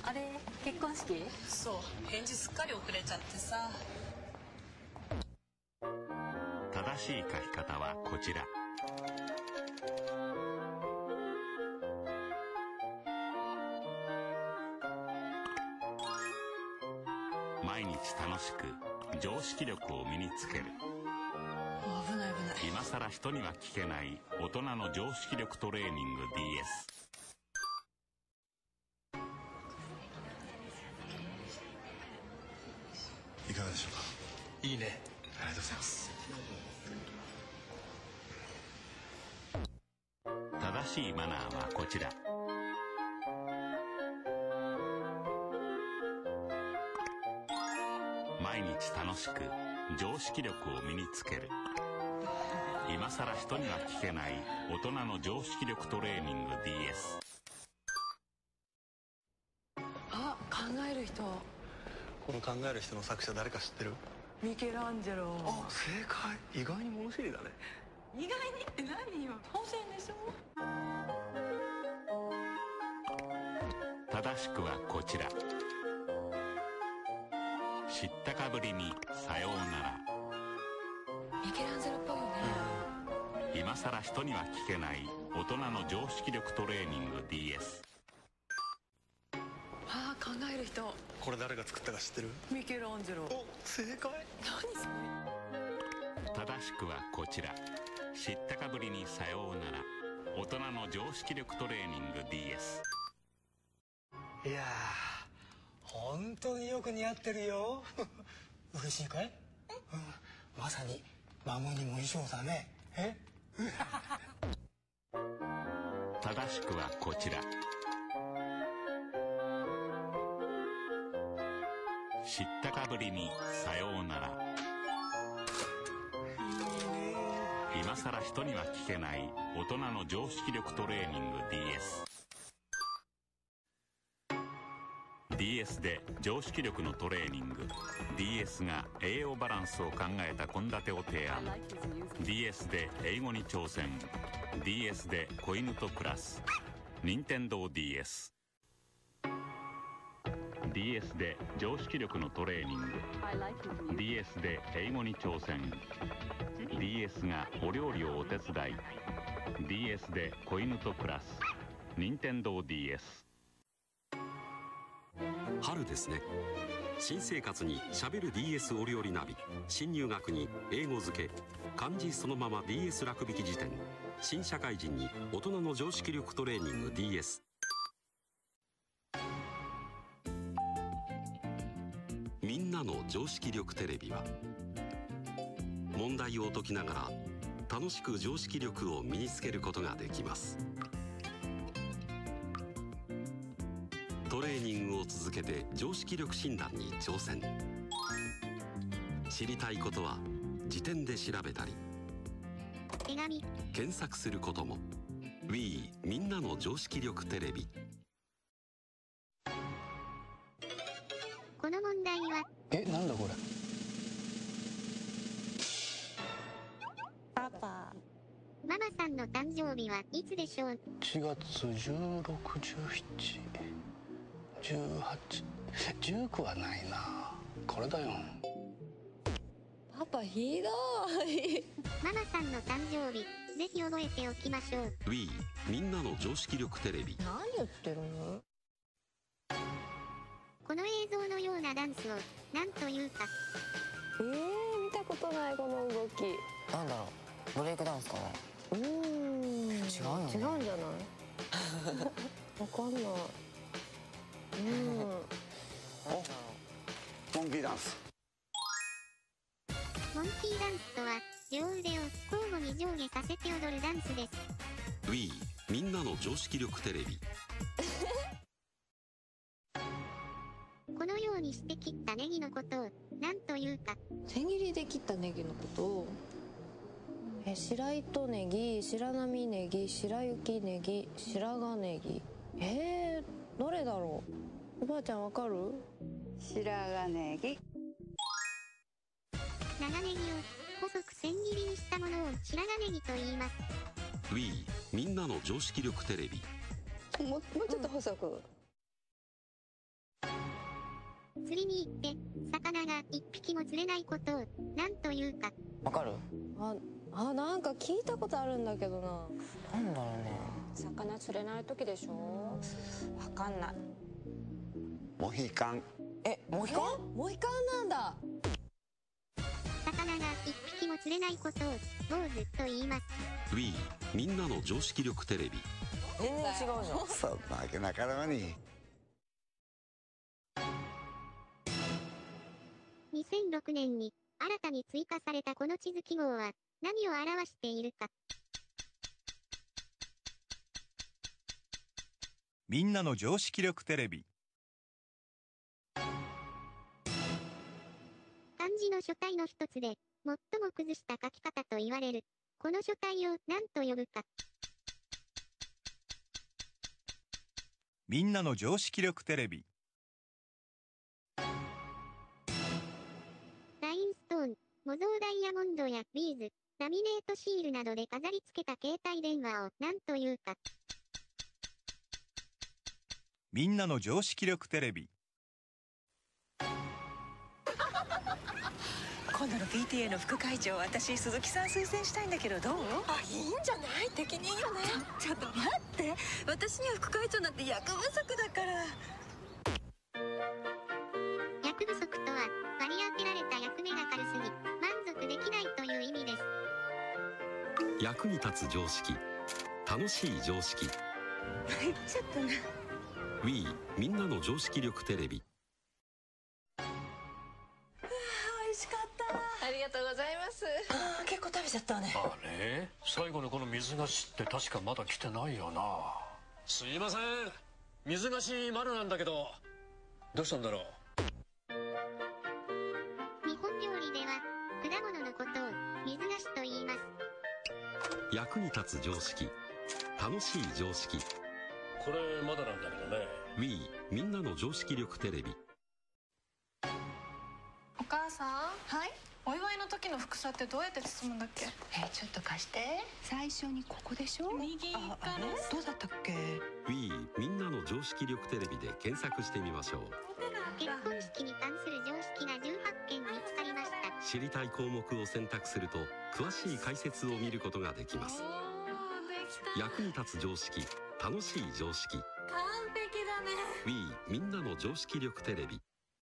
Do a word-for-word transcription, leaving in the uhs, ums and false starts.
あれ、結婚式？ そう、返事すっかり遅れちゃってさ。 正しい書き方はこちら。毎日楽しく常識力を身につける。 危ない危ない。 今さら人には聞けない大人の常識力トレーニング ディーエス。 いかがでしょうか。 いいね。 ありがとうございます。 正しいマナーはこちら。毎日楽しく常識力を身につける。今さら人には聞けない大人の常識力トレーニング ディーエス。 あ、考える人。 この考える人の作者誰か知ってる？ ミケランジェロ。 あ、正解。意外に物知りだね。 意外にって何よ。当然でしょ。 正しくはこちら。知ったかぶりにさようなら。 ミケランジェロっぽいよね。 今さら人には聞けない大人の常識力トレーニング ディーエス。 あ、考える人。 これ誰が作ったか知ってる？ ミケランジェロ。 お、正解。 何それ。 正しくはこちら。知ったかぶりにさようなら。大人の常識力トレーニング ディーエス。 いやー、本当によく似合ってるよ。嬉しいかい？うん、まさに孫にも衣装だね。え？ 正しくはこちら。知ったかぶりにさようなら。今さら人には聞けない大人の常識力トレーニング ディーエス。 ディーエス で常識力のトレーニング。 ディーエス が栄養バランスを考えた献立を提案。 ディーエス で英語に挑戦。 ディーエス で子犬と暮らす。任天堂 ディーエス。 ディーエス で常識力のトレーニング。 ディーエス で英語に挑戦。 ディーエス がお料理をお手伝い。 ディーエス で子犬と暮らす。任天堂 ディーエス。 春ですね。新生活にしゃべる ディーエス お料理ナビ。新入学に英語漬け。漢字そのまま ディーエス 楽引き辞典。新社会人に大人の常識力トレーニング ディーエス。 みんなの常識力テレビは問題を解きながら楽しく常識力を身につけることができます。トレーニングを続けて常識力診断に挑戦。知りたいことは辞典で調べたり手紙検索することも。 ウィー みんなの常識力テレビ。 この問題はえ、なんだこれ。 パパ。 ママさんの誕生日はいつでしょう？ いちがつじゅうろく、じゅうしち、じゅうはち、じゅうくはないな。これだよ。 パパひどい。 ママさんの誕生日ぜひ覚えておきましょう。 ウィー みんなの常識力テレビ。 何言ってるの？ この映像のようなダンスを何というか。 えー、見たことないこの動き。 なんだろう、ブレイクダンスかな。 うーん、違うよね。 違うんじゃない？わかんない。うん。 お、モンキーダンス。 モンキーダンスとは両腕を交互に上下させて踊るダンスです。 ウィー みんなの常識力テレビ。 このようにして切ったネギのことを何というか。 千切りで切ったネギのことをえ白糸ネギ、白波ネギ、白雪ネギ、白髪ネギ。えー、どれだろう。おばあちゃんわかる？ 白髪ネギ。 長ネギを細く千切りにしたものを白髪ネギと言います。 ウィー みんなの常識力テレビ。 もう、もうちょっと細く。うん釣りに行って魚が一匹も釣れないことを何というか。 わかる？ ああ、なんか聞いたことあるんだけどな。 なんだろうね。 魚釣れない時でしょ。わかんない。 モヒカン。 え、モヒカン？ モヒカンなんだ。 魚が一匹も釣れないことを坊主と言います。 Wii みんなの常識力テレビ。 全然違うじゃん。 そんなわけなかろうに。 にせんろくねんに新たに追加されたこの地図記号は何を表しているか。 みんなの常識力テレビ。 漢字の書体の一つで最も崩した書き方と言われるこの書体を何と呼ぶか。 みんなの常識力テレビ。 ラインストーン、模造ダイヤモンドやビーズ、ラミネートシールなどで飾り付けた携帯電話を何というか。 みんなの常識力テレビ。 今度の ピーティーエー の副会長、私鈴木さん推薦したいんだけど、どう？ あ、いいんじゃない？適任よね。 ちょっと待って、私には副会長なんて役不足だから。 役不足とは割り当てられた役目が軽すぎ満足できないという意味です。 役に立つ常識、楽しい常識。 ちょっとな。 Wii みんなの常識力テレビ。 美味しかった。 ありがとうございます。 あー、結構食べちゃったわね。 あれ、最後のこの水菓子って確かまだ来てないよな。すいません、水菓子丸なんだけど、どうしたんだろう。 日本料理では果物のことを水菓子と言います。 役に立つ常識、楽しい常識。 これまだなんだけどね。 Wii みんなの常識力テレビ。 お母さん、はい、お祝いの時の副菜ってどうやって包むんだっけ？ えー、ちょっと貸して。最初にここでしょ。 右から。 あれどうだったっけ？ Wii みんなの常識力テレビで検索してみましょう。 結婚式に関する常識がじゅうはっけん見つかりました。 知りたい項目を選択すると詳しい解説を見ることができます。役に立つ常識、楽しい常識。 完璧だね。 Wii みんなの常識力テレビ。